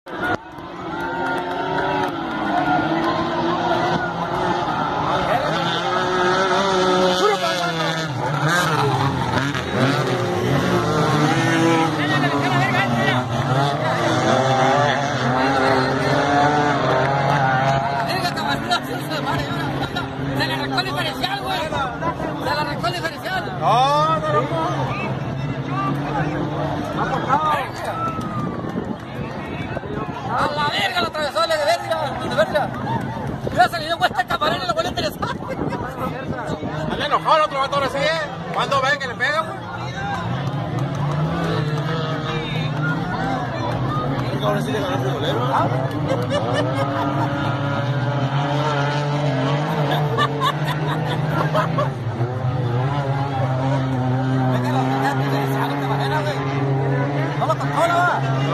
A la verga, lo atravesó de verga. Ya se le dio cuesta el camarón y lo volvió a interesar. Anda enojado el otro vato ahora sí, ¿Cuándo ven que le pega, pues? Ahora sí le ganó el frijolero. No lo tocó, ¿no?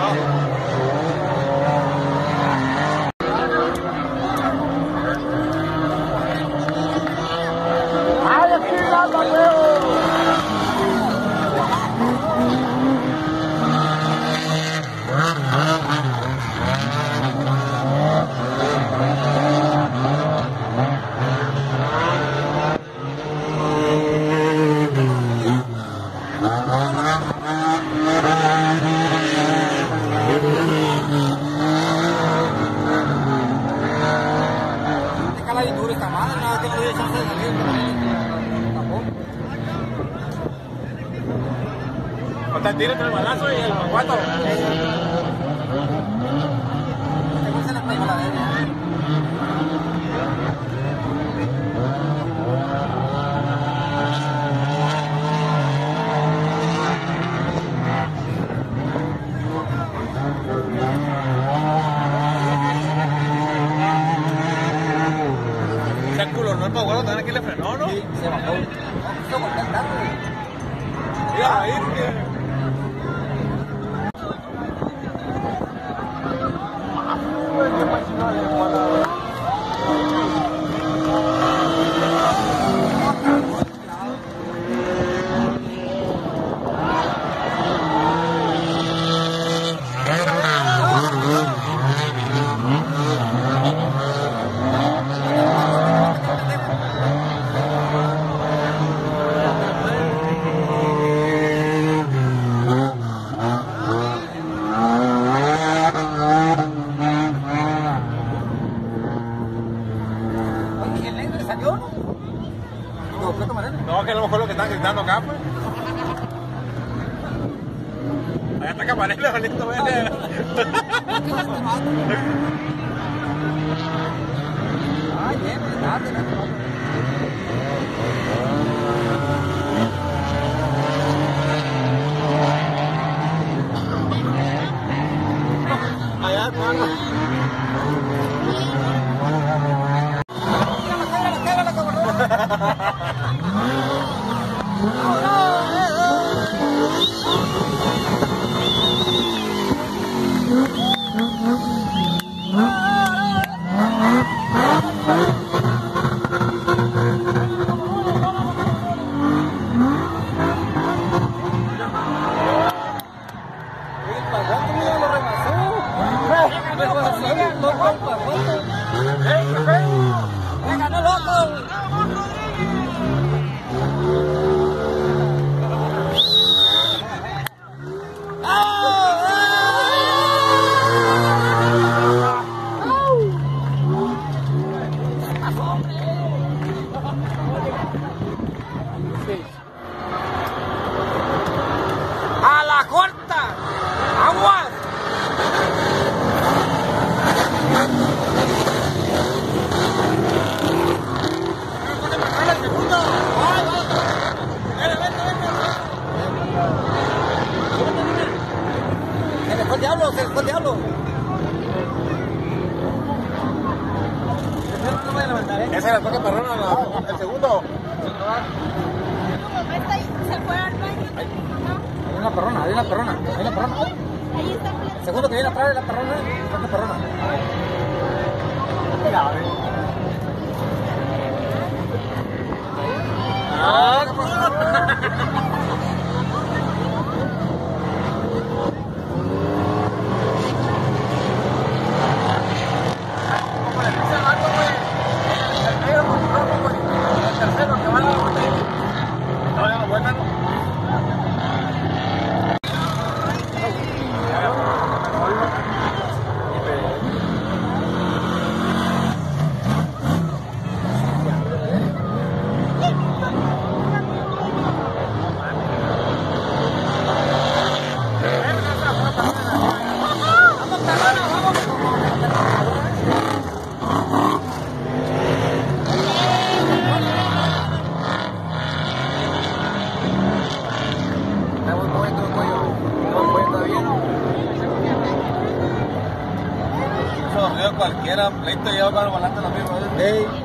O sea, tira entre el balazo y el macuato. Se le pegó la verga. Ese culo, no el macuato también aquí le frenó, ¿no? Sí, se bajó. Se volvió a andar, güey. Mira, ahí, que... No, que a lo mejor lo que están gritando acá, pues. Allá está Camarela, valiendo, vete. Ay, bien, Allá, hermano. ¡Me ganó loco! ¡A la corta! ¡Aguas! Se le fue el diablo, se le fue el diablo. Ese era el toque perrón, el segundo. Se fue al baño. Hay una perrona, hay una perrona, hay una perrona. Ahí está. El segundo que viene atrás de la perrona, es una perrona. Mira, a ver. Ah, ¿qué pasó? cualquiera, pleito lleva con el volante lo mismo. Ey.